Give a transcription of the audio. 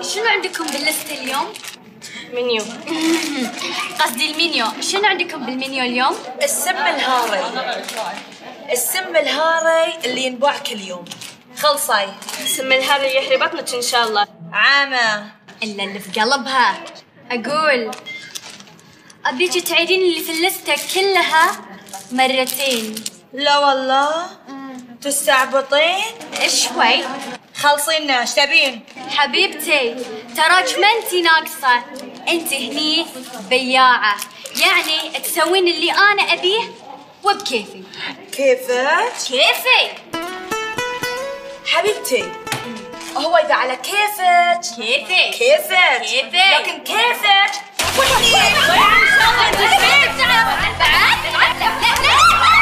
شنو عندكم بالليست اليوم؟ منيو. قصدي المنيو، شنو عندكم بالمنيو اليوم؟ السم الهاري. السم الهاري اللي ينباع كل يوم. خلصي. سم الهاري يحري بطنك ان شاء الله. عامة. الا اللي في قلبها. اقول ابيكي تعيدين اللي في الليسته كلها مرتين. لا والله. تستعبطين؟ شوي. خلصينا، ايش تبين؟ حبيبتي تراك ما انتي ناقصة، انتي هني بياعة، يعني تسوين اللي انا ابيه وبكيفي. كيفك؟ كيفي حبيبتي، هو اذا على كيفك كيفي كيفك كيفي لكن كيفك